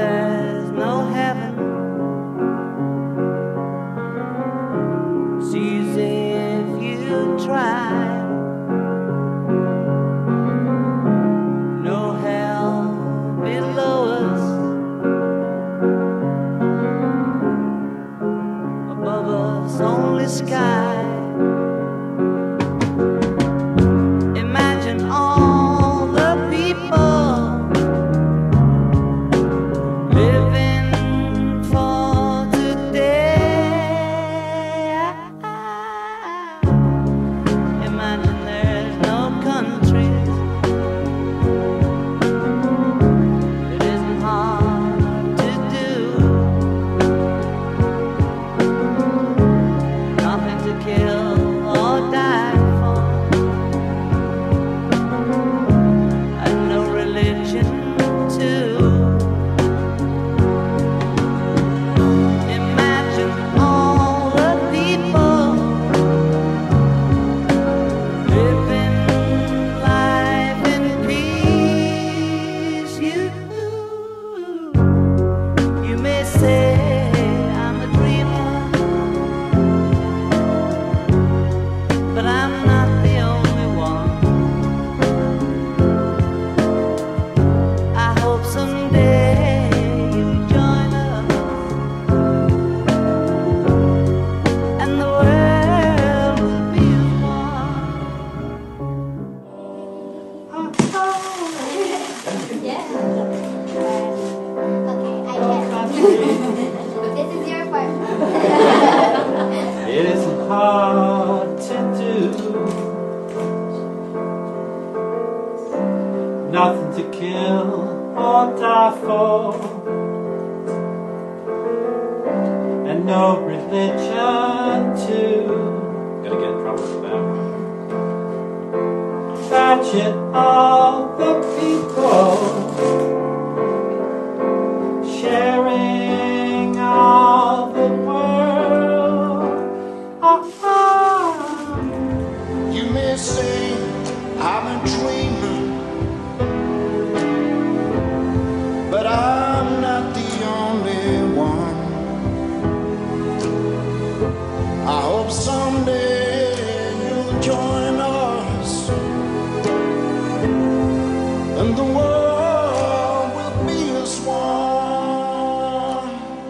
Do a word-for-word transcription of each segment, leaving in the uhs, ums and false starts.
there's no heaven. It's easy if you try. No hell below us, above us only sky. Imagine all the people living for today. Imagine there's no countries. It isn't hard to do. Nothing to kill or die for, and no religion too. Imagine all the people living life in peace. You, you may say I'm a dreamer, but I'm not the only one. I hope someday you'll join us, and the world will be as one. Yeah. Okay, I can. This is your part. It isn't hard to do. Nothing to kill or die for, and no religion too. Gonna get in trouble for that. Imagine all the people sharing all the world. Ah, ah. You may say I'm a dreamer, but I'm not the only one. I hope someday you'll join us, and the world will be as one.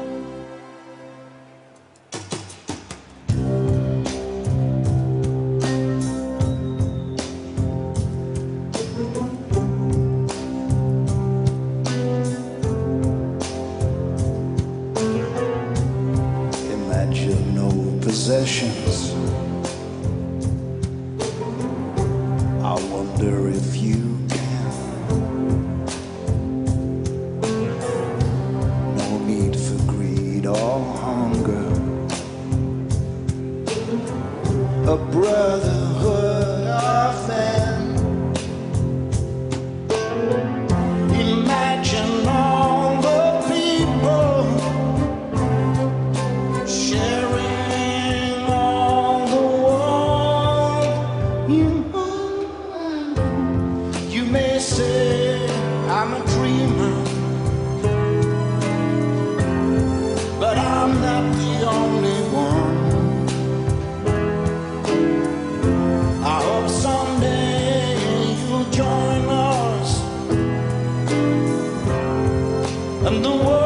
Imagine no possessions. I wonder if you can. No need for greed or hunger. A brotherhood of men. Imagine all the people sharing all the world. You, you may say I'm a dreamer, but I'm not the only one. I hope someday you'll join us, and the world